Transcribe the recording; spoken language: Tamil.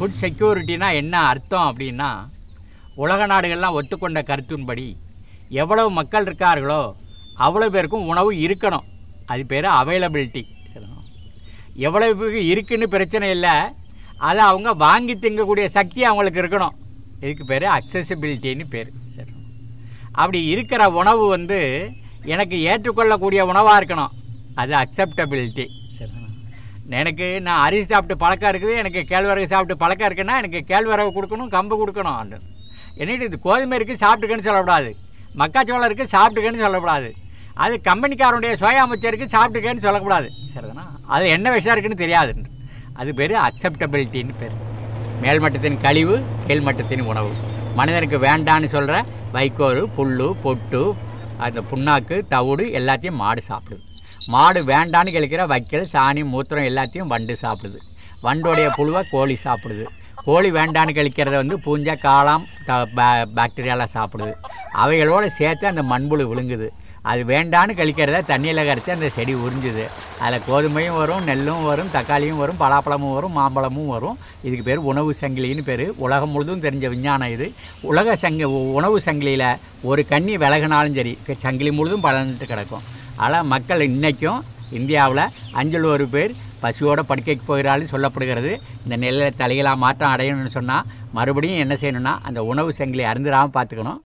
ஃபுட் செக்யூரிட்டினா என்ன அர்த்தம் அப்படின்னா, உலக நாடுகள்லாம் ஒத்துக்கொண்ட கருத்தின்படி எவ்வளவு மக்கள் இருக்கார்களோ அவ்வளோ பேருக்கும் உணவு இருக்கணும். அது பேர் அவைலபிலிட்டி. சரிங்களா? எவ்வளவு பேருக்கு இருக்குன்னு பிரச்சனை இல்லை, அதை அவங்க வாங்கி திங்கக்கூடிய சக்தி அவங்களுக்கு இருக்கணும். இதுக்கு பேர் அக்சசிபிலிட்டின்னு பேர். சரி, அப்படி இருக்கிற உணவு வந்து எனக்கு ஏற்றுக்கொள்ளக்கூடிய உணவாக இருக்கணும். அது அக்செப்டபிலிட்டி. சரிங்களா? எனக்கு நான் அரிசி சாப்பிட்டு பழக்கம் இருக்குது, எனக்கு கேழ்வரகு சாப்பிட்டு பழக்கம் இருக்குன்னா எனக்கு கேழ்வரகு கொடுக்கணும், கம்பு கொடுக்கணும். என்னட்டு இது கோதுமை இருக்குது சாப்பிட்டுக்கன்னு சொல்லக்கூடாது, மக்காச்சோளம் இருக்குது சாப்பிட்டுக்கன்னு சொல்லக்கூடாது, அது கம்பெனிக்காரனுடைய சுய அமைச்சருக்கு சாப்பிட்டுக்கன்னு சொல்லக்கூடாது. சரிதானா? அது என்ன விஷயம் இருக்குன்னு தெரியாது. அது பேர் அக்செப்டபிலிட்டின்னு பேர். மேல்மட்டத்தின் கழிவு, கீழ்மட்டத்தின் உணவு. மனிதனுக்கு வேண்டான்னு சொல்கிற வைக்கோல், புல், பொட்டு, அந்த புண்ணாக்கு, தவிடு எல்லாத்தையும் மாடு சாப்பிடுது. மாடு வேண்டான்னு கழிக்கிற வைக்கல், சாணி, மூத்திரம் எல்லாத்தையும் வண்டு சாப்பிடுது. வண்டோடைய புழுவை கோழி சாப்பிடுது. கோழி வேண்டான்னு கழிக்கிறத வந்து பூஞ்சை, காளாம், பாக்டீரியாலாம் சாப்பிடுது. அவைகளோடு சேர்த்து அந்த மண்புழு விழுங்குது. அது வேண்டான்னு கழிக்கிறத தண்ணியில் கரைச்சி அந்த செடி உறிஞ்சுது. அதில் கோதுமையும் வரும், நெல்லும் வரும், தக்காளியும் வரும், பலாப்பழமும் வரும், மாம்பழமும் வரும். இதுக்கு பேர் உணவு சங்கிலின்னு பேர். உலகம் முழுதும் தெரிஞ்ச விஞ்ஞானம் இது. உணவு சங்கிலியில் ஒரு கன்னி விலகினாலும் சரி, சங்கிலி முழுதும் பலன்ட்டு கிடக்கும். ஆனால் மக்கள் இன்றைக்கும் இந்தியாவில் 5 பேர் பசியோட படுக்கைக்கு போகிறாள்னு சொல்லப்படுகிறது. இந்த நிலையில் தலைகளாக மாற்றம் அடையணும்னு சொன்னால் மறுபடியும் என்ன செய்யணும்னா, அந்த உணவு சங்கிலி அருந்திராமல் பார்த்துக்கணும்.